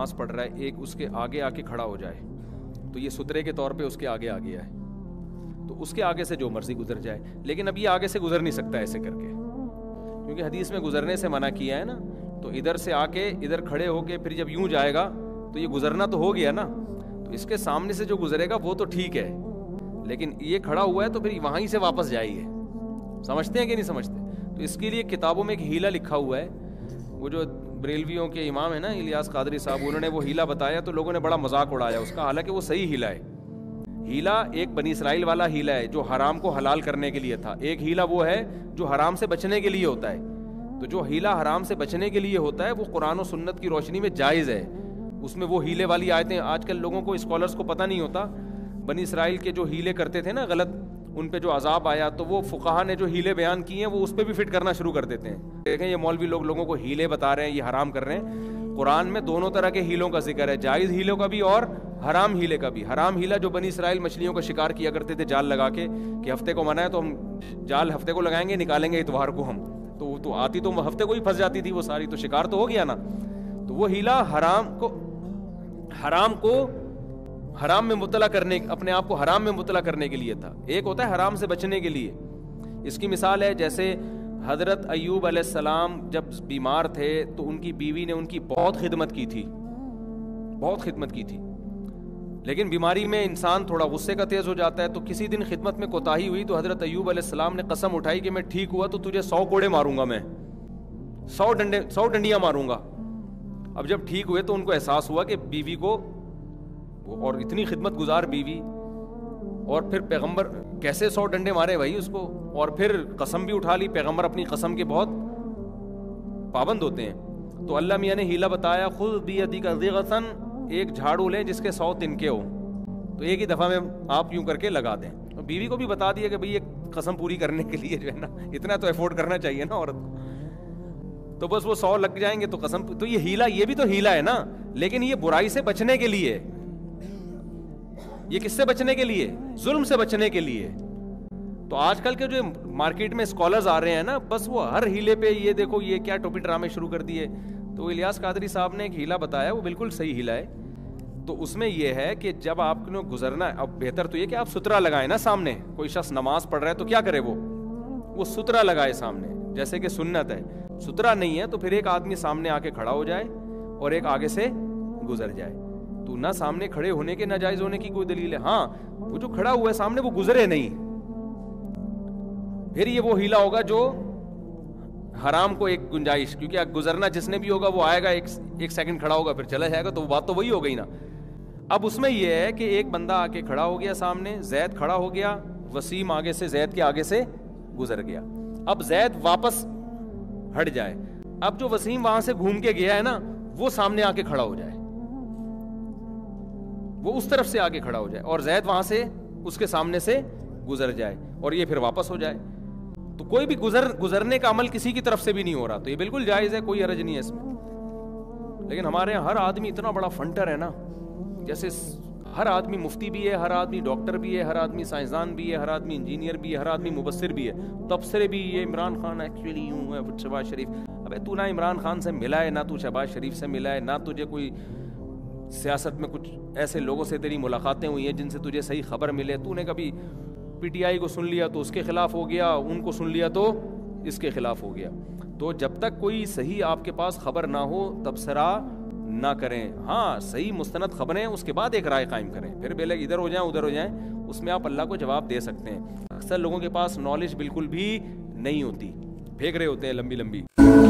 نماز پڑھ رہا ہے، ایک اس کے آگے آ کے کھڑا ہو جائے تو یہ سترے کے طور پہ اس کے آگے آ گیا ہے، تو اس کے آگے سے جو مرضی گزر جائے. لیکن اب یہ آگے سے گزر نہیں سکتا ایسے کر کے، کیونکہ حدیث میں گزرنے سے منع کیا ہے نا. تو ادھر سے آ کے ادھر کھڑے ہو کے پھر جب یوں جائے گا تو یہ گزرنا تو ہو گیا نا. تو اس کے سامنے سے جو گزرے گا وہ تو ٹھیک ہے، لیکن یہ کھڑا ہوا ہے تو پھر وہیں سے واپس جائیے. سمجھتے ہیں کہ نہیں سمجھتے؟ تو اس کے لیے کتابوں میں ایک ہیلا لکھا ہوا ہے. وہ جو بریلویوں کے امام ہیں نا الیاس قادری صاحب، انہوں نے وہ ہیلا بتایا تو لوگوں نے بڑا مذاق اڑایا اس کا، حالانکہ وہ صحیح ہیلا ہے. ہیلا ایک بنی اسرائیل والا ہیلا ہے جو حرام کو حلال کرنے کے لیے تھا. ایک ہیلا وہ ہے جو حرام سے بچنے کے لیے ہوتا ہے. تو جو ہیلا حرام سے بچنے کے لیے ہوتا ہے وہ قرآن و سنت کی روشنی میں جائز ہے. اس میں وہ ہیلے والی آیتیں آج کل لوگوں کو، اسکالرس کو پتہ نہیں ہوتا. بنی اسرائیل کے جو ہیلے کرتے تھے نا غلط، ان پہ جو عذاب آیا تو وہ فقہا نے جو ہیلے بیان کیے ہیں وہ اس پہ بھی فٹ کرنا شروع کر دیتے ہیں. دیکھیں یہ مولوی لوگ لوگوں کو ہیلے بتا رہے ہیں، یہ حرام کر رہے ہیں. قرآن میں دونوں طرح کے ہیلوں کا ذکر ہے، جائز ہیلوں کا بھی اور حرام ہیلے کا بھی. حرام ہیلا جو بنی اسرائیل مچھلیوں کا شکار کیا کرتے تھے جال لگا کے، کہ ہفتے کو منع ہے تو ہم جال ہفتے کو لگائیں گے، نکالیں گے اتوار کو ہم، تو آتی تو ہفتے کو ہی پھنس جاتی تھی وہ ساری، تو شکار تو ہو گیا نا. تو وہ ہیلا حرام کو حرام میں مبتلا کرنے، اپنے آپ کو حرام میں مبتلا کرنے کے لیے تھا. ایک ہوتا ہے حرام سے بچنے کے لیے. اس کی مثال ہے جیسے حضرت ایوب علیہ السلام جب بیمار تھے تو ان کی بیوی نے ان کی بہت خدمت کی تھی، بہت خدمت کی تھی. لیکن بیماری میں انسان تھوڑا غصے کا تیز ہو جاتا ہے. تو کسی دن خدمت میں کوتاہی ہوئی تو حضرت ایوب علیہ السلام نے قسم اٹھائی کہ میں ٹھیک ہوا تو تجھے 100 کوڑے ماروں گا، میں 100 ڈنڈیاں ماروں گا. اب جب ٹھیک ہوئے تو ان کو احساس ہوا کہ بیوی کو، اور اتنی خدمت گزار بیوی، اور پھر پیغمبر کیسے 100 ڈنڈے مارے بھائی اس کو، اور پھر قسم بھی اٹھا لی. پیغمبر اپنی قسم کے بہت پابند ہوتے ہیں. تو اللہ میاں نے ہیلا بتایا، خذ بیدک ضغثا، ایک جھاڑو لیں جس کے 100 تنکے ہو، تو ایک ہی دفعہ میں آپ یوں کر کے لگا دیں. اور بیوی کو بھی بتا دیا کہ بھئی یہ قسم پوری کرنے کے لیے جو ہے نا اتنا تو افورڈ کرنا چاہیے نا عورت کو. تو بس وہ 100 لگ جائیں گے تو قسم. تو یہ ہیلا، یہ بھی تو ہیلا ہے نا، لیکن یہ برائی سے بچنے کے لیے. یہ کس سے بچنے کے لیے؟ ظلم سے بچنے کے لیے. تو آج کل کے جو مارکیٹ میں اسکالرز آ رہے ہیں نا، بس وہ ہر ہیلے پہ یہ دیکھو یہ کیا ٹوپی ڈرامے شروع کر دیے. تو الیاس قادری صاحب نے ایک ہیلا بتایا، وہ بالکل صحیح ہیلا ہے. تو اس میں یہ ہے کہ جب آپ نے گزرنا ہے، اب بہتر تو یہ کہ آپ سترا لگائیں نا سامنے. کوئی شخص نماز پڑھ رہا ہے تو کیا کرے، وہ سترا لگائے سامنے، جیسے کہ سنت ہے. سترا نہیں ہے تو پھر ایک آدمی سامنے آ کے کھڑا ہو جائے اور ایک آگے سے گزر جائے. تو نہ سامنے کھڑے ہونے کے ناجائز ہونے کی کوئی دلیل ہے. ہاں وہ جو کھڑا ہوا ہے سامنے وہ گزرے نہیں، پھر یہ وہ ہیلا ہوگا جو حرام کو ایک گنجائش، کیونکہ گزرنا جس نے بھی ہوگا وہ آئے گا، ایک سیکنڈ کھڑا ہوگا پھر چلا جائے گا، تو وہ بات تو وہی ہو گئی نا. اب اس میں یہ ہے کہ ایک بندہ آ کے کھڑا ہو گیا سامنے، زید کھڑا ہو گیا، وسیم آگے سے زید کے آگے سے گزر گیا. اب زید واپس ہٹ جائے، اب جو وسیم وہاں سے گھوم کے گیا ہے نا وہ سامنے آ کے کھڑا ہو جائے، وہ اس طرف سے آگے کھڑا ہو جائے، اور زید وہاں سے اس کے سامنے سے گزر جائے اور یہ پھر واپس ہو جائے. تو کوئی بھی گزرنے کا عمل کسی کی طرف سے بھی نہیں ہو رہا، تو یہ بالکل جائز ہے، کوئی حرج نہیں ہے اس میں. لیکن ہمارے یہاں ہر آدمی اتنا بڑا فنٹر ہے نا، جیسے ہر آدمی مفتی بھی ہے، ہر آدمی ڈاکٹر بھی ہے، ہر آدمی سائنسدان بھی ہے، ہر آدمی انجینئر بھی ہے، ہر آدمی مبصر بھی ہے. تبصرے بھی، یہ عمران خان ایکچولی یوں ہے، شہباز شریف. ابے تو نہ عمران خان سے ملا ہے، نہ تو شہباز شریف سے ملا ہے، نہ تجھے کوئی سیاست میں کچھ ایسے لوگوں سے تیری ملاقاتیں ہوئی ہیں جن سے تجھے صحیح خبر ملے. تو نے کبھی پی ٹی آئی کو سن لیا تو اس کے خلاف ہو گیا، ان کو سن لیا تو اس کے خلاف ہو گیا. تو جب تک کوئی صحیح آپ کے پاس خبر نہ ہو تبصرہ نہ کریں. ہاں صحیح مستند خبریں اس کے بعد ایک رائے قائم کریں، پھر بیلے ادھر ہو جائیں ادھر ہو جائیں، اس میں آپ اللہ کو جواب دے سکتے ہیں. اکثر لوگوں کے پاس نالج بالکل بھی نہیں ہوتی، پھینک رہے ہوتے ہیں لمبی لمبی.